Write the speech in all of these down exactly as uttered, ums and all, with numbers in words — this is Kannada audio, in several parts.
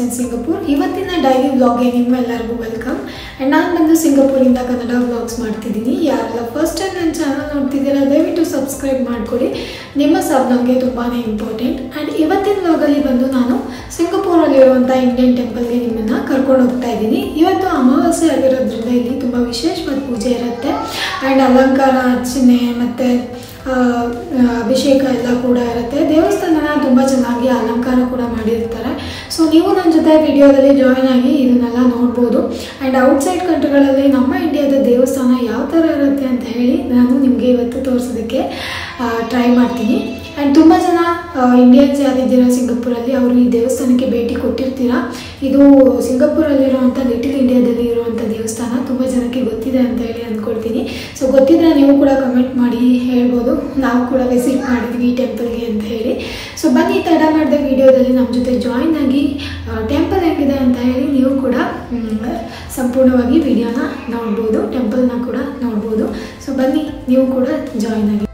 in Singapore. ಇವತ್ತಿನ ಡೈಲಿ ವ್ಲಾಗ್ ಗೆ ನಿಮ್ಮೆಲ್ಲರಿಗೂ ವೆಲ್ಕಮ್. ಅಂಡ್ ನಾನು ಬಂದು ಸಿಂಗಾಪುರ್ ಇಂದ ಕನ್ನಡ ವ್ಲಾಗ್ಸ್ ಮಾಡ್ತಿದ್ದೀನಿ. ಯಾರೆಲ್ಲ ಫಸ್ಟ್ ಟೈಮ್ ನನ್ನ ಚಾನಲ್ ನೋಡ್ತಿದ್ದೀರಾ ದಯವಿಟ್ಟು ಸಬ್ಸ್ಕ್ರೈಬ್ ಮಾಡ್ಕೊಳ್ಳಿ. ನಿಮ್ಮ ಸಬ್ ನನಗೆ ತುಂಬಾನೇ ಇಂಪಾರ್ಟೆಂಟ್. ಅಂಡ್ ಇವತ್ತಿನ ವ್ಲಾಗ್ ಅಲ್ಲಿ ಬಂದು ನಾನು ಸಿಂಗಾಪುರ್ ಅಲ್ಲಿ ಇರುವಂತ ಇಂಡಿಯನ್ ಟೆಂಪಲ್ ಗೆ ನಿಮ್ಮನ್ನ ಕರ್ಕೊಂಡು ಹೋಗ್ತಾ ಇದ್ದೀನಿ. ಇವತ್ತು ಅಮಾವಾಸ್ಯೆ ಆಗಿರೋದ್ರಿಂದ ಇಲ್ಲಿ ತುಂಬಾ ವಿಶೇಷವಾದ ಪೂಜೆ ಇರುತ್ತೆ. ಅಂಡ್ ಅಲಂಕಾರ, ಅರ್ಚನೆ ಮತ್ತೆ ಅಭಿಷೇಕ ಎಲ್ಲ ಕೂಡ ಇರುತ್ತೆ. ದೇವಸ್ಥಾನನ ತುಂಬ ಚೆನ್ನಾಗಿ ಅಲಂಕಾರ ಕೂಡ ಮಾಡಿರ್ತಾರೆ. ಸೊ ನೀವು ನನ್ನ ಜೊತೆ ವಿಡಿಯೋದಲ್ಲಿ ಜಾಯ್ನ್ ಆಗಿ ಇದನ್ನೆಲ್ಲ ನೋಡ್ಬೋದು. ಆ್ಯಂಡ್ ಔಟ್ಸೈಡ್ ಕಂಟ್ರಿಗಳಲ್ಲಿ ನಮ್ಮ ಇಂಡಿಯಾದ ದೇವಸ್ಥಾನ ಯಾವ ಥರ ಇರುತ್ತೆ ಅಂತ ಹೇಳಿ ನಾನು ನಿಮಗೆ ಇವತ್ತು ತೋರಿಸೋದಕ್ಕೆ ಟ್ರೈ ಮಾಡ್ತೀನಿ. ಆ್ಯಂಡ್ ತುಂಬ ಜನ ಇಂಡಿಯನ್ಸ್ ಯಾರಿದ್ದೀರಾ ಸಿಂಗಾಪುರಲ್ಲಿ ಅವರು ಈ ದೇವಸ್ಥಾನಕ್ಕೆ ಭೇಟಿ ಕೊಟ್ಟಿರ್ತೀರಾ. ಇದು ಸಿಂಗಾಪುರಲ್ಲಿರುವಂಥ ಲಿಟಲ್ ಇಂಡಿಯಾದಲ್ಲಿ ಇರುವಂಥ ದೇವಸ್ಥಾನ. ತುಂಬ ಜನಕ್ಕೆ ಗೊತ್ತಿದೆ ಅಂತ ಹೇಳಿ ಅಂದ್ಕೊಳ್ತೀನಿ. ಸೊ ಗೊತ್ತಿದ್ರೆ ನೀವು ಕೂಡ ಕಮೆಂಟ್ ಮಾಡಿ ಹೇಳ್ಬೋದು, ನಾವು ಕೂಡ ವಿಸಿಟ್ ಮಾಡಿದ್ವಿ ಈ ಟೆಂಪಲ್ಗೆ ಅಂತ ಹೇಳಿ. ಸೊ ಬನ್ನಿ ತಡ ಮಾಡಿದ ವಿಡಿಯೋದಲ್ಲಿ ನಮ್ಮ ಜೊತೆ ಜಾಯಿನ್ ಆಗಿ ಟೆಂಪಲ್ ಹೆಂಗಿದೆ ಅಂತ ಹೇಳಿ ನೀವು ಕೂಡ ಸಂಪೂರ್ಣವಾಗಿ ವಿಡಿಯೋನ ನೋಡ್ಬೋದು, ಟೆಂಪಲ್ನ ಕೂಡ ನೋಡ್ಬೋದು. ಸೊ ಬನ್ನಿ ನೀವು ಕೂಡ ಜಾಯಿನ್ ಆಗಿ.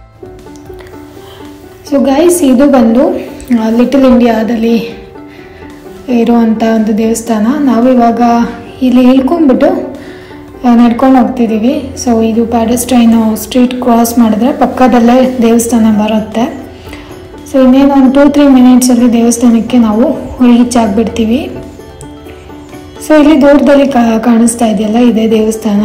ಸೊ ಗೈಸ್, ಇದು ಬಂದು ಲಿಟಲ್ ಇಂಡಿಯಾದಲ್ಲಿ ಇರುವಂಥ ಒಂದು ದೇವಸ್ಥಾನ. ನಾವಿವಾಗ ಇಲ್ಲಿ ಇಳ್ಕೊಂಡ್ಬಿಟ್ಟು ನಡ್ಕೊಂಡು ಹೋಗ್ತಿದ್ದೀವಿ. ಸೊ ಇದು ಪ್ಯಾಡಸ್ಟ್ರೈನ್ ಸ್ಟ್ರೀಟ್ ಕ್ರಾಸ್ ಮಾಡಿದ್ರೆ ಪಕ್ಕದಲ್ಲೇ ದೇವಸ್ಥಾನ ಬರುತ್ತೆ. ಸೊ ಇನ್ನೇನು ಒಂದು ಟೂ ತ್ರೀ ಮಿನಿಟ್ಸಲ್ಲಿ ದೇವಸ್ಥಾನಕ್ಕೆ ನಾವು ರೀಚ್ ಆಗಿಬಿಡ್ತೀವಿ. ಸೊ ಇಲ್ಲಿ ದೂರದಲ್ಲಿ ಕಾಣಿಸ್ತಾ ಇದೆಯಲ್ಲ ಇದೇ ದೇವಸ್ಥಾನ.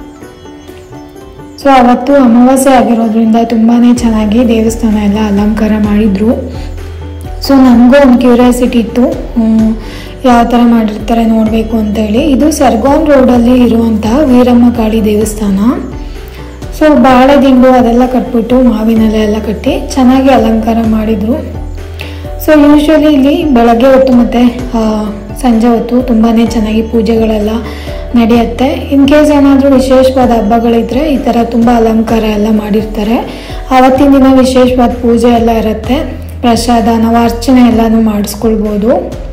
ಸೊ ಅವತ್ತು ಅಮಾವಾಸ್ಯೆ ಆಗಿರೋದ್ರಿಂದ ತುಂಬಾ ಚೆನ್ನಾಗಿ ದೇವಸ್ಥಾನ ಎಲ್ಲ ಅಲಂಕಾರ ಮಾಡಿದರು. ಸೊ ನನಗೂ ಒಂದು ಕ್ಯೂರಿಯಾಸಿಟಿ ಇತ್ತು ಯಾವ ಥರ ಮಾಡಿರ್ತಾರೆ ನೋಡಬೇಕು ಅಂತೇಳಿ. ಇದು ಸರ್ಗೋನ್ ರೋಡಲ್ಲಿ ಇರುವಂತಹ ವೀರಮ್ಮ ಕಾಳಿ ದೇವಸ್ಥಾನ. ಸೊ ಬಾಳೆ ದಿಂಡು ಅದೆಲ್ಲ ಕಟ್ಬಿಟ್ಟು ಮಾವಿನೆಲೆ ಎಲ್ಲ ಕಟ್ಟಿ ಚೆನ್ನಾಗಿ ಅಲಂಕಾರ ಮಾಡಿದರು. ಸೊ ಯೂಶ್ವಲಿ ಇಲ್ಲಿ ಬೆಳಗ್ಗೆ ಹೊತ್ತು ಮತ್ತು ಸಂಜೆ ಹೊತ್ತು ತುಂಬಾ ಚೆನ್ನಾಗಿ ಪೂಜೆಗಳೆಲ್ಲ ನಡೆಯುತ್ತೆ. ಇನ್ ಕೇಸ್ ಏನಾದರೂ ವಿಶೇಷವಾದ ಹಬ್ಬಗಳಿದ್ರೆ ಈ ಥರ ತುಂಬ ಅಲಂಕಾರ ಎಲ್ಲ ಮಾಡಿರ್ತಾರೆ. ಆವತ್ತಿನ ದಿನ ವಿಶೇಷವಾದ ಪೂಜೆ ಎಲ್ಲ ಇರುತ್ತೆ, ಪ್ರಸಾದ, ನಾವು ಅರ್ಚನೆ ಎಲ್ಲನೂ ಮಾಡಿಸ್ಕೊಳ್ಬೋದು.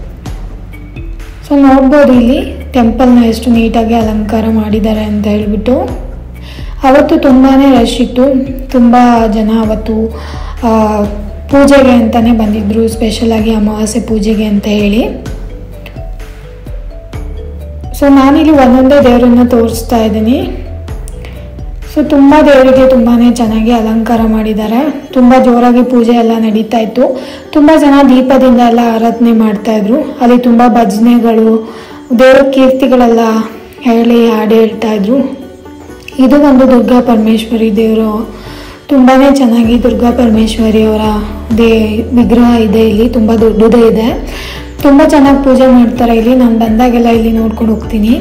ಸೊ ನೋಡ್ಬೋದು ಇಲ್ಲಿ ಟೆಂಪಲ್ನ ಎಷ್ಟು ನೀಟಾಗಿ ಅಲಂಕಾರ ಮಾಡಿದ್ದಾರೆ ಅಂತ ಹೇಳಿಬಿಟ್ಟು. ಅವತ್ತು ತುಂಬಾ ರಶ್ ಇತ್ತು, ತುಂಬ ಜನ ಅವತ್ತು ಪೂಜೆಗೆ ಅಂತಲೇ ಬಂದಿದ್ದರು, ಸ್ಪೆಷಲಾಗಿ ಅಮಾವಾಸ್ಯೆ ಪೂಜೆಗೆ ಅಂತ ಹೇಳಿ. ಸೊ ನಾನಿಲ್ಲಿ ಒಂದೊಂದೇ ದೇವರನ್ನು ತೋರಿಸ್ತಾ ಇದ್ದೀನಿ. ಸೊ ತುಂಬ ದೇವರಿಗೆ ತುಂಬಾ ಚೆನ್ನಾಗಿ ಅಲಂಕಾರ ಮಾಡಿದ್ದಾರೆ. ತುಂಬ ಜೋರಾಗಿ ಪೂಜೆ ಎಲ್ಲ ನಡೀತಾ ಇತ್ತು. ತುಂಬ ಜನ ದೀಪದಿಂದ ಎಲ್ಲ ಆರಾಧನೆ ಮಾಡ್ತಾಯಿದ್ರು. ಅಲ್ಲಿ ತುಂಬ ಭಜನೆಗಳು, ದೇವರ ಕೀರ್ತಿಗಳೆಲ್ಲ ಹೇಳಿ ಹಾಡು ಹೇಳ್ತಾಯಿದ್ರು. ಇದು ಒಂದು ದುರ್ಗಾ ಪರಮೇಶ್ವರಿ ದೇವರು. ತುಂಬಾ ಚೆನ್ನಾಗಿ ದುರ್ಗಾ ಪರಮೇಶ್ವರಿ ಅವರ ದೇ ವಿಗ್ರಹ ಇದೆ ಇಲ್ಲಿ, ತುಂಬ ದೊಡ್ಡದೇ ಇದೆ. ತುಂಬ ಚೆನ್ನಾಗಿ ಪೂಜೆ ಮಾಡ್ತಾರೆ ಇಲ್ಲಿ. ನಾನು ಬಂದಾಗೆಲ್ಲ ಇಲ್ಲಿ ನೋಡ್ಕೊಂಡು ಹೋಗ್ತೀನಿ.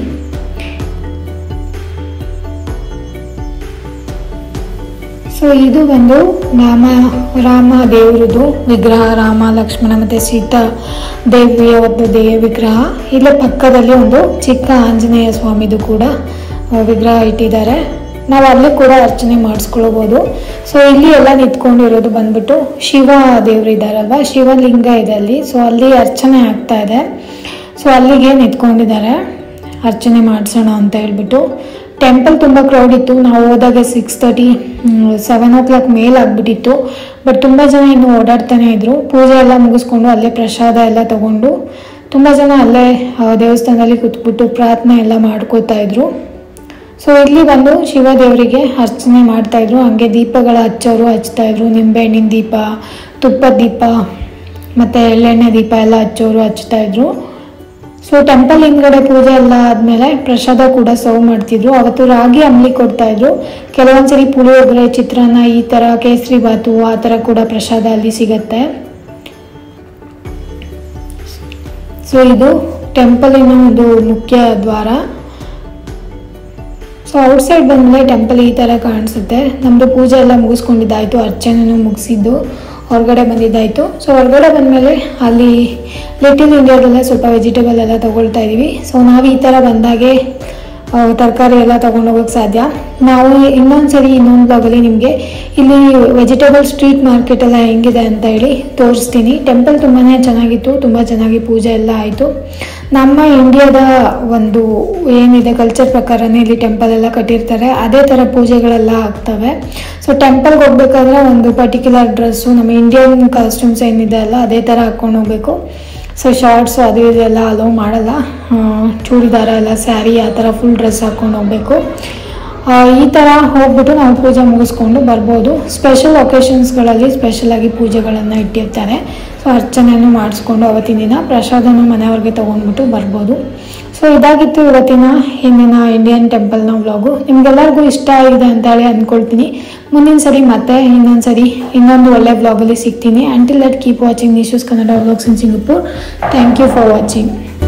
ಸೊ ಇದು ಒಂದು ರಾಮ ರಾಮ ದೇವರದು ವಿಗ್ರಹ. ರಾಮ, ಲಕ್ಷ್ಮಣ ಮತ್ತು ಸೀತಾ ದೇವಿಯ ಒಂದು ದೇವ ವಿಗ್ರಹ. ಇಲ್ಲೇ ಪಕ್ಕದಲ್ಲಿ ಒಂದು ಚಿಕ್ಕ ಆಂಜನೇಯ ಸ್ವಾಮಿದು ಕೂಡ ವಿಗ್ರಹ ಇಟ್ಟಿದ್ದಾರೆ. ನಾವು ಅಲ್ಲಿ ಕೂಡ ಅರ್ಚನೆ ಮಾಡಿಸ್ಕೊಳ್ಬೋದು. ಸೊ ಇಲ್ಲಿ ಎಲ್ಲ ನಿಂತ್ಕೊಂಡಿರೋದು ಬಂದ್ಬಿಟ್ಟು ಶಿವ ದೇವರು ಇದ್ದಾರಲ್ವ, ಶಿವಲಿಂಗ ಇದೆ ಅಲ್ಲಿ. ಸೊ ಅಲ್ಲಿ ಅರ್ಚನೆ ಆಗ್ತಾ ಇದೆ. ಸೊ ಅಲ್ಲಿಗೆ ನಿಂತ್ಕೊಂಡಿದ್ದಾರೆ ಅರ್ಚನೆ ಮಾಡಿಸೋಣ ಅಂತ ಹೇಳ್ಬಿಟ್ಟು. ಟೆಂಪಲ್ ತುಂಬ ಕ್ರೌಡ್ ಇತ್ತು. ನಾವು ಹೋದಾಗ six thirty seven o'clock ಮೇಲೆ ಆಗಿಬಿಟ್ಟಿತ್ತು. ಬಟ್ ತುಂಬ ಜನ ಇನ್ನೂ ಓಡಾಡ್ತಾನೆ ಇದ್ರು. ಪೂಜೆ ಎಲ್ಲ ಮುಗಿಸ್ಕೊಂಡು ಅಲ್ಲೇ ಪ್ರಸಾದ ಎಲ್ಲ ತಗೊಂಡು ತುಂಬ ಜನ ಅಲ್ಲೇ ದೇವಸ್ಥಾನದಲ್ಲಿ ಕೂತ್ಬಿಟ್ಟು ಪ್ರಾರ್ಥನೆ ಎಲ್ಲ ಮಾಡ್ಕೋತಾ ಇದ್ರು. ಸೊ ಇಲ್ಲಿ ಬಂದು ಶಿವ ದೇವರಿಗೆ ಅರ್ಚನೆ ಮಾಡ್ತಾಯಿದ್ರು. ಹಾಗೆ ದೀಪಗಳ ಹಚ್ಚೋರು ಹಚ್ತಾಯಿದ್ರು. ನಿಂಬೆಹಣ್ಣಿನ ದೀಪ, ತುಪ್ಪದ ದೀಪ ಮತ್ತು ಎಳ್ಳೆಣ್ಣೆ ದೀಪ ಎಲ್ಲ ಹಚ್ಚೋರು ಹಚ್ತಾಯಿದ್ರು. ಸೊ ಟೆಂಪಲ್ ಹಿಂದ್ಗಡೆ ಪೂಜೆ ಎಲ್ಲ ಆದಮೇಲೆ ಪ್ರಸಾದ ಕೂಡ ಸರ್ವ್ ಮಾಡ್ತಿದ್ರು. ಅವತ್ತು ರಾಗಿ ಅಂಬ್ಲಿ ಕೊಡ್ತಾಯಿದ್ರು. ಕೆಲವೊಂದ್ಸರಿ ಪುಳಿಯೋಗರೆ, ಚಿತ್ರಾನ್ನ, ಈ ಥರ ಕೇಸರಿ ಬಾತು ಆ ಥರ ಕೂಡ ಪ್ರಸಾದ ಅಲ್ಲಿ ಸಿಗತ್ತೆ. ಸೊ ಇದು ಟೆಂಪಲಿನ ಒಂದು ಮುಖ್ಯ ದ್ವಾರ. ಸೊ ಔಟ್ಸೈಡ್ ಬಂದಮೇಲೆ ಟೆಂಪಲ್ ಈ ಥರ ಕಾಣಿಸುತ್ತೆ. ನಮ್ಮದು ಪೂಜೆ ಎಲ್ಲ ಮುಗಿಸ್ಕೊಂಡಿದ್ದಾಯಿತು, ಅರ್ಚನೆನೂ ಮುಗಿಸಿದ್ದು ಹೊರಗಡೆ ಬಂದಿದ್ದಾಯಿತು. ಸೊ ಹೊರಗಡೆ ಬಂದಮೇಲೆ ಅಲ್ಲಿ ಲಿಟಲ್ ಇಂಡಿಯಾದಲ್ಲೇ ಸ್ವಲ್ಪ ವೆಜಿಟೇಬಲ್ ಎಲ್ಲ ತೊಗೊಳ್ತಾ ಇದ್ದೀವಿ. ಸೊ ನಾವು ಈ ಥರ ಬಂದಾಗೆ ತರಕಾರಿ ಎಲ್ಲ ತೊಗೊಂಡೋಗೋಕ್ಕೆ ಸಾಧ್ಯ. ನಾವು ಇನ್ನೊಂದು ಸರಿ ಇನ್ನೊಂದು ಬ್ಲಾಗಲ್ಲಿ ನಿಮಗೆ ಇಲ್ಲಿ ವೆಜಿಟೇಬಲ್ ಸ್ಟ್ರೀಟ್ ಮಾರ್ಕೆಟ್ ಎಲ್ಲ ಹೆಂಗಿದೆ ಅಂತ ಹೇಳಿ ತೋರಿಸ್ತೀನಿ. ಟೆಂಪಲ್ ತುಂಬಾ ಚೆನ್ನಾಗಿತ್ತು, ತುಂಬ ಚೆನ್ನಾಗಿ ಪೂಜೆ ಎಲ್ಲ ಆಯಿತು. ನಮ್ಮ ಇಂಡಿಯಾದ ಒಂದು ಏನಿದೆ ಕಲ್ಚರ್ ಪ್ರಕಾರನೇ ಇಲ್ಲಿ ಟೆಂಪಲ್ ಎಲ್ಲ ಕಟ್ಟಿರ್ತಾರೆ, ಅದೇ ಥರ ಪೂಜೆಗಳೆಲ್ಲ ಆಗ್ತವೆ. ಸೊ ಟೆಂಪಲ್ಗೆ ಹೋಗ್ಬೇಕಾದ್ರೆ ಒಂದು ಪರ್ಟಿಕ್ಯುಲರ್ ಡ್ರೆಸ್ಸು ನಮ್ಮ ಇಂಡಿಯನ್ ಕಾಸ್ಟ್ಯೂಮ್ಸ್ ಏನಿದೆ ಅಲ್ಲ ಅದೇ ಥರ ಹಾಕ್ಕೊಂಡು ಹೋಗಬೇಕು. ಸೊ ಶಾರ್ಟ್ಸು ಅದು ಇದೆಲ್ಲ ಅಲೋ ಮಾಡಲ್ಲ. ಚೂಡಿದಾರ ಎಲ್ಲ ಸ್ಯಾರಿ ಆ ಥರ ಫುಲ್ ಡ್ರೆಸ್ ಹಾಕ್ಕೊಂಡು ಹೋಗಬೇಕು. ಈ ಥರ ಹೋಗ್ಬಿಟ್ಟು ನಾವು ಪೂಜೆ ಮುಗಿಸ್ಕೊಂಡು ಬರ್ಬೋದು. ಸ್ಪೆಷಲ್ ಒಕೇಶನ್ಸ್ಗಳಲ್ಲಿ ಸ್ಪೆಷಲಾಗಿ ಪೂಜೆಗಳನ್ನು ಇಟ್ಟಿರ್ತಾರೆ. ಸೊ ಅರ್ಚನೆಯನ್ನು ಮಾಡಿಸ್ಕೊಂಡು ಅವತ್ತಿನ ದಿನ ಪ್ರಸಾದನ ಮನೆಯವ್ರಿಗೆ ತೊಗೊಂಡ್ಬಿಟ್ಟು ಬರ್ಬೋದು. ಸೊ ಇದಾಗಿತ್ತು ಇವತ್ತಿನ ಹಿಂದಿನ ಇಂಡಿಯನ್ ಟೆಂಪಲ್ನ ವ್ಲಾಗು. ನಿಮಗೆಲ್ಲರಿಗೂ ಇಷ್ಟ ಆಗಿದೆ ಅಂತ ಹೇಳಿ ಅಂದ್ಕೊಳ್ತೀನಿ. ಮುಂದಿನ ಸರಿ ಮತ್ತೆ ಇನ್ನೊಂದು ಸರಿ ಇನ್ನೊಂದು ಒಳ್ಳೆ ವ್ಲಾಗಲ್ಲಿ ಸಿಗ್ತೀನಿ. Until that keep watching Nishu's Kannada vlogs in Singapore. Thank you for watching.